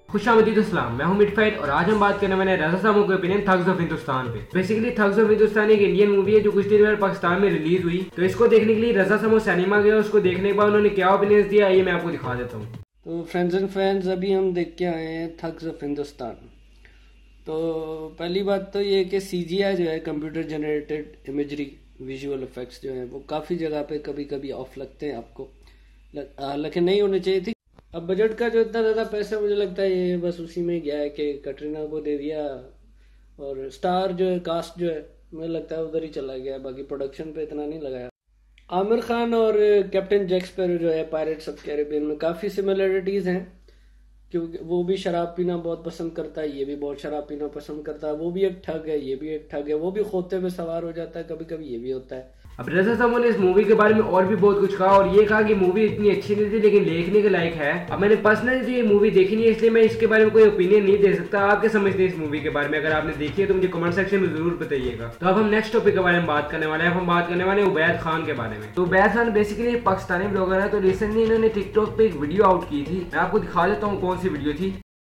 खुशामदीद अस्सलाम, मैं हूं मिडफाइट और आज हम बात करने वाले हैं रज़ा सामो के ओपिनियन थग्स ऑफ हिंदुस्तान पे। बेसिकली थग्स ऑफ हिंदुस्तान एक इंडियन मूवी है जो कुछ दिन पहले पाकिस्तान में रिलीज हुई। तो इसको देखने के लिए रज़ा सामो सिनेमा गया। उसको देखने के बाद उन्होंने क्या ओपिनियन दिया ये मैं आपको दिखा देता हूँ। तो फ्रेंड्स एंड फैंस, अभी हम देख के आए हैं थग्स ऑफ हिंदुस्तान। तो पहली बात तो ये कि CGI जो है, computer generated imagery visual effects जो हैं वो काफ़ी जगह पे कभी कभी ऑफ लगते हैं आपको, लेकिन नहीं होने चाहिए थी। अब बजट का जो इतना ज़्यादा पैसा, मुझे लगता है ये बस उसी में गया है कि कटरीना को दे दिया और स्टार जो है, कास्ट जो है, मुझे लगता है उधर ही चला गया। बाकी प्रोडक्शन पे इतना नहीं लगाया। आमिर खान और कैप्टन जैक स्पैरो जो है पायरेट्स ऑफ कैरिबियन में काफ़ी सिमिलरिटीज़ हैं, क्योंकि वो भी शराब पीना बहुत पसंद करता है, ये भी बहुत शराब पीना पसंद करता है। वो भी एक ठग है, ये भी एक ठग है। वो भी खोते पे सवार हो जाता है, कभी कभी ये भी होता है। अब रज़ा सामो ने इस मूवी के बारे में और भी बहुत कुछ कहा और ये कहा कि मूवी इतनी अच्छी नहीं थी लेकिन देखने के लायक है। अब मैंने पर्सनली तो ये मूवी देखी नहीं है, इसलिए मैं इसके बारे में कोई ओपिनियन नहीं दे सकता। आप क्या समझते हैं इस मूवी के बारे में? अगर आपने देखी है तो मुझे कमेंट सेक्शन में जरूर बताइएगा। तो अब हम नेक्स्ट टॉपिक के बारे में बात करने वाले हैं। हम बात करने वाले हैं उबैद खान के बारे में। तो उबैद खान बेसिकली एक पाकिस्तानी ब्लॉगर है। तो रिसेंटली इन्होंने टिकटॉक पे एक वीडियो आउट की थी। मैं आपको दिखा देता हूँ कौन सी वीडियो थी।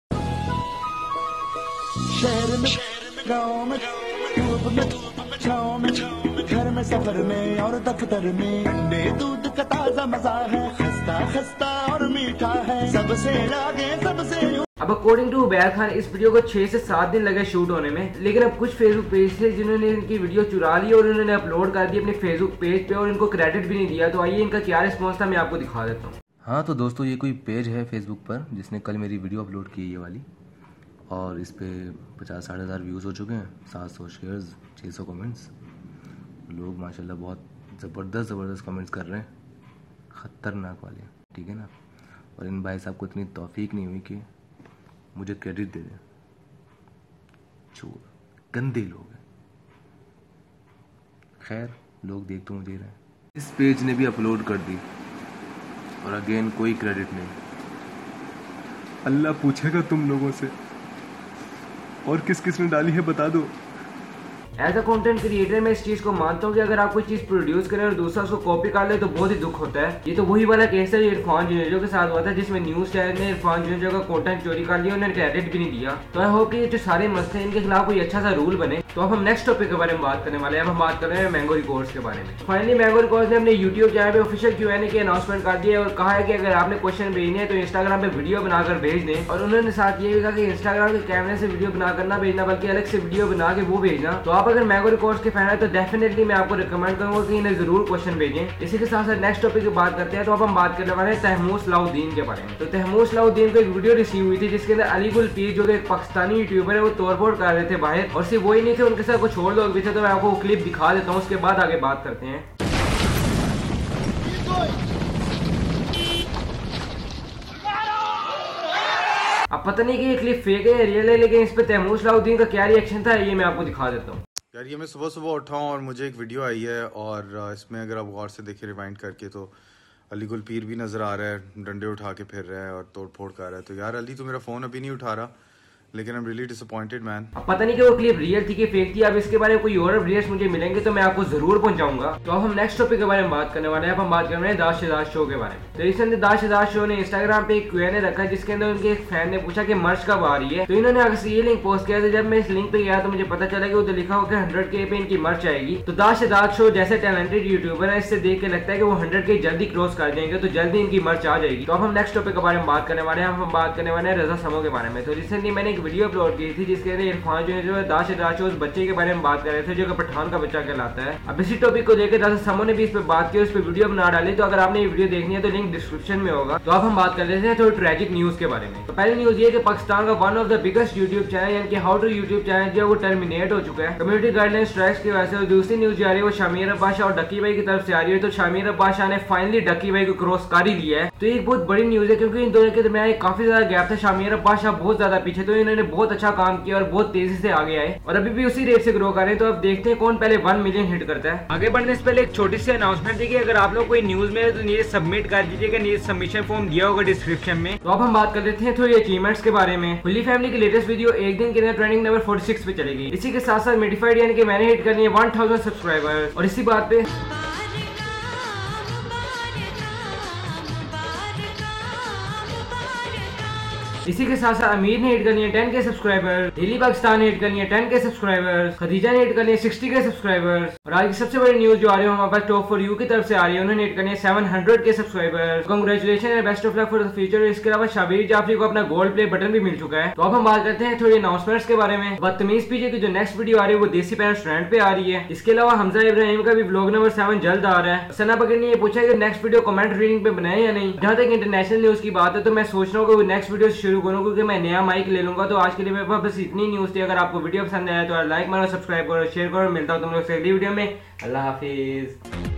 शहर में, गाँव में, धूप में, छाँव में, घर में, सफर में और दफ्तर में, अंडे दूध का ताजा मजा है, खस्ता खस्ता और मीठा है, सबसे आगे सबसे। अब अकॉर्डिंग टू उबैद खान इस वीडियो को 6 से 7 दिन लगे शूट होने में, लेकिन अब कुछ फेसबुक पेज थे जिन्होंने इनकी वीडियो चुरा ली और उन्होंने अपलोड कर दी अपने फेसबुक पेज पे और इनको क्रेडिट भी नहीं दिया। तो आइए इनका क्या रिस्पॉन्स था मैं आपको दिखा देता हूँ। हाँ तो दोस्तों, ये कोई पेज है फेसबुक पर जिसने कल मेरी वीडियो अपलोड की है ये वाली, और इस पे 50-60 हज़ार व्यूज़ हो चुके हैं, 700 शेयर्स, 600 कमेंट्स। लोग माशाल्लाह बहुत ज़बरदस्त कमेंट्स कर रहे हैं, ख़तरनाक वाले, ठीक है ना। और इन भाई साहब को इतनी तौफीक नहीं हुई कि मुझे क्रेडिट दे दें। चोर, गंदे लोग हैं। खैर, लोग देख तो मुझे रहे हैं। इस पेज ने भी अपलोड कर दी और अगेन कोई क्रेडिट नहीं। अल्लाह पूछेगा तुम लोगों से, और किस किस ने डाली है बता दो। एज अ कंटेंट क्रिएटर मैं इस चीज को मानता हूँ कि अगर आप कोई चीज प्रोड्यूस करें और दूसरा उसको कॉपी कर ले तो बहुत ही दुख होता है। ये तो वही वाला केस है इरफान जुनेजो के साथ हुआ था, जिसमें न्यूज चैनल ने इरफान जुनेजो का कंटेंट चोरी कर लिया, उन्होंने क्रेडिट भी नहीं दिया। तो आई होप कि ये जो सारे मसले हैं इनके खिलाफ कोई अच्छा सा रूल बने। तो अब हम नेक्स्ट टॉपिक के बारे में बात करने वाले हैं। अब हम बात कर रहे हैं मैंगो रिकॉर्ड्स के बारे में। फाइनली मैंगो रिकॉर्ड्स ने अपने यूट्यूब चैनल पे ऑफिशियल Q&A की अनाउंसमेंट कर दिया है और कहा है कि अगर आपने क्वेश्चन भेजने हैं तो इंस्टाग्राम पे वीडियो बनाकर भेज दें। और उन्होंने साथ ये भी कहा कि इंस्टाग्राम के कैमरे से वीडियो बनाकर ना भेजना बल्कि अलग से वीडियो बना के वो भेजना। तो आप अगर मैंगो रिकॉर्ड्स के फैन है तो डेफिनेटली मैं आपको रिकमेंड करूंगा कि इन्हें जरूर क्वेश्चन भेजें। इसी के साथ साथ नेक्स्ट टॉपिक की बात करते हैं। तो अब हम बात करने वाले हैं तहमूस सलाहुद्दीन के बारे में। तो तहमूस सलाहुद्दीन को एक वीडियो रिसीव हुई थी जिसके अंदर अली गुल पीर जो एक पाकिस्तानी यूट्यूबर है वो तोड़फोड़ कर रहे थे बाहर, और सिर्फ वही नहीं थे, उनके साथ कुछ और लोग भी थे। तो मैं आपको वो क्लिप दिखा देता हूँ, उसके बाद आगे बात करते हैं। अब पता नहीं कि ये क्लिप फेक है या रियल है, लेकिन इस पे तहमूस सलाहुद्दीन का क्या रिएक्शन था ये मैं आपको दिखा देता हूँ। यार ये मैं सुबह सुबह उठा हूँ और मुझे एक वीडियो आई है और इसमें अगर आप गौर से देखिए रिवाइंड करके तो अली गुल पीर भी नज़र आ रहा है, डंडे उठा के फिर रहा है और तोड़ फोड़ कर रहा है। तो यार अली तो मेरा फ़ोन अभी नहीं उठा रहा, लेकिन I am really disappointed man. अब पता नहीं कि वो क्लिप रियल थी कि फेक थी। अब इसके बारे में कोई और अपडेट्स मुझे मिलेंगे तो मैं आपको जरूर पहुंचाऊंगा। तो अब हम नेक्स्ट टॉपिक के बारे में बात करने वाले हैं। अब हम बात कर रहे हैं दाश शहजाद शो के बारे में। तो रिसेंटली दाश शहजाद शो ने इंस्टाग्राम पे एक Q&A रखा जिसके अंदर उनके एक फैन ने पूछा कि मर्च कब आ रही है। तो इन्होंने अगर ये लिंक पोस्ट किया था, जब मैं इस लिंक पे गया तो मुझे पता चला कि उधर लिखा होगा 100K पे इनकी मर्च आएगी। तो दाश शहजाद शो जैसे टैलेंटेड यूट्यूबर है, इससे देख के लगता है कि वो 100K जल्दी क्रॉस कर जाएंगे, तो जल्दी इनकी मर्च आ जाएगी। तो अब हम नेक्स्ट टॉपिक के बारे में बात करने वाले हैं। हम बात करने वाले हैं रज़ा सामो के बारे में। तो रिसेंटली मैंने एक वीडियो अपलोड की थी जिसके अंदर इरफान जो है दाश शहजाद शो उस बच्चे के बारे में बात कर रहे थे जो कि पठान का बच्चा कहलाता है। अब इसी टॉपिक को लेकर रज़ा सामो ने भी इस पे बात की, उस पे वीडियो बना डाली। तो अगर आपने ये वीडियो देखनी है तो लिंक डिस्क्रिप्शन में होगा। तो अब हम बात कर लेते हैं थोड़ी ट्रेजिक न्यूज के बारे में। तो पहली न्यूज ये कि पाकिस्तान का one of the biggest YouTube channel यानी कि हाउ टू यूट्यूब चैनल जो है वो टर्मिनेट हो चुका है कम्युनिटी गाइडलाइन स्ट्राइक्स की वजह से। दूसरी न्यूज जा रही है वो शामिर अब्बास शाह और डक्की भाई की तरफ से आ रही है। तो शामिर अब्बास शाह ने फाइनली डक्की भाई को क्रॉस कर ही लिया है। तो ये एक बहुत बड़ी न्यूज है क्योंकि इन दोनों के दरमियान काफी ज्यादा गैप था। शामिर अब्बास शाह बहुत ज्यादा पीछे, तो इन्होंने बहुत अच्छा काम किया और बहुत तेजी से आगे आए और अभी भी उसी रेट से ग्रो कर रहे हैं। तो अब देखते हैं कौन पहले 1 मिलियन हिट करता है। आगे बढ़ने से पहले एक छोटी सी अनाउंसमेंट थी कि अगर आप लोग कोई न्यूज में है तो नीचे सबमिट कर दीजिएगा, नीचे सबमिशन फॉर्म दिया होगा डिस्क्रिप्शन में। तो अब हम बात कर लेते हैं थोड़ी अचीवमेंट्स के बारे में। हुली फैमिली की लेटेस्ट वीडियो एक दिन के अंदर ट्रेंडिंग नंबर 46 पे चलेगी। इसी के साथ साथ मिडिफाइड यानी कि मैंने हिट करनी है 1000 सब्सक्राइबर। और इसी बात पे इसी के साथ साथ अमीर ने हिट कर लिए 10K सब्सक्राइबर, डेली पाकिस्तान ने हिट कर लिए 10K सब्सक्राइबर्स, खदीजा ने हिट कर लिए 60K सब्सक्राइबर्स और आज की सबसे बड़ी न्यूज जो आ रही है हमारे पास टॉप फॉर यू की तरफ से आ रही है, उन्होंने हिट कर लिए 700K subscribers. Congratulation and best of luck for the future. इसके अलावा शाबिर जाफरी को अपना गोल्ड प्ले बटन भी मिल चुका है। तो अब हम बात करते हैं थोड़ी अनाउंसमेंट्स के बारे में। बदतमीज पीजे की जो नेक्स्ट वीडियो आ रही है वो देसी पेरेंट्स ट्रेंड पे आ रही है। इसके अलावा हमजा इब्राहिम का भी व्लॉग नंबर 7 जल्द आ रहा है। सना बकर ने ये पूछा कि नेक्स्ट वीडियो कमेंट रीडिंग पे बनाए या नहीं। जहां तक इंटरनेशनल न्यूज की बात है तो मैं सोच रहा हूँ कि नेक्स्ट वीडियो शुरू करूँ क्योंकि मैं नया माइक ले लूंगा। तो आज के लिए मेरे पास बस इतनी न्यूज थी। अगर आपको वीडियो पसंद आया तो लाइक मारो, सब्सक्राइब करो, शेयर करो। मिलता हूँ तुम लोग से अगली वीडियो में। अल्लाह हाफिज।